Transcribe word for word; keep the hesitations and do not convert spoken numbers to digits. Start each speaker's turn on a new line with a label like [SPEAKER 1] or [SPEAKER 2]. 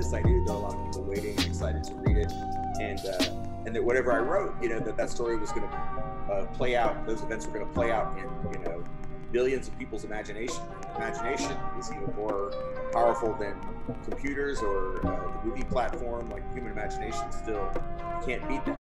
[SPEAKER 1] excited. There are a lot of people waiting and excited to read it, and uh, and that whatever I wrote, you know, that that story was going to uh, play out. Those events were going to play out in, you know, billions of people's imagination. Imagination is even more powerful than computers or uh, the movie platform. Like human imagination still can't beat that.